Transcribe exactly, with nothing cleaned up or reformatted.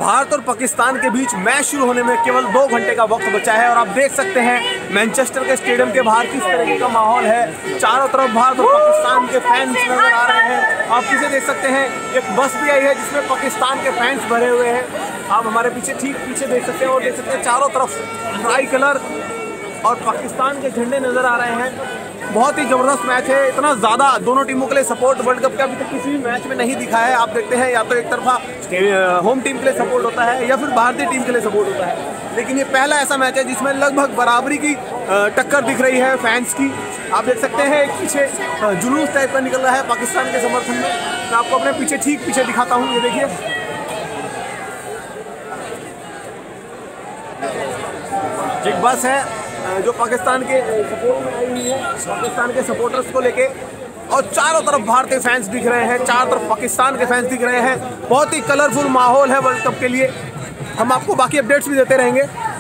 भारत और पाकिस्तान के बीच मैच शुरू होने में केवल दो घंटे का वक्त बचा है और आप देख सकते हैं मैनचेस्टर के स्टेडियम के बाहर किस तरीके का माहौल है। चारों तरफ भारत और पाकिस्तान के फैंस नजर आ रहे हैं। आप किसे देख सकते हैं, एक बस भी आई है जिसमें पाकिस्तान के फैंस भरे हुए हैं। आप हमारे पीछे ठीक पीछे देख सकते हैं और देख सकते हैं चारों तरफ ट्राई कलर और पाकिस्तान के झंडे नजर आ रहे हैं। बहुत ही ज़बरदस्त मैच है। इतना ज़्यादा दोनों टीमों के लिए सपोर्ट वर्ल्ड कप का अभी तक किसी भी मैच में नहीं दिखा है। आप देखते हैं या तो एक तरफा होम टीम के लिए सपोर्ट होता है या फिर भारतीय टीम के लिए सपोर्ट होता है, लेकिन ये पहला ऐसा मैच है जिसमें लगभग बराबरी की टक्कर दिख रही है फैंस की। आप देख सकते हैं एक पीछे जुलूस टाइप का निकल रहा है पाकिस्तान के समर्थन में। मैं आपको अपने पीछे ठीक पीछे दिखाता हूँ, ये देखिए एक बस है जो पाकिस्तान के सपोर्ट में आई हुई है, पाकिस्तान के सपोर्टर्स को लेके, और चारों तरफ भारतीय फैंस दिख रहे हैं, चारों तरफ पाकिस्तान के फैंस दिख रहे हैं। बहुत ही कलरफुल माहौल है वर्ल्ड कप के लिए। हम आपको बाकी अपडेट्स भी देते रहेंगे।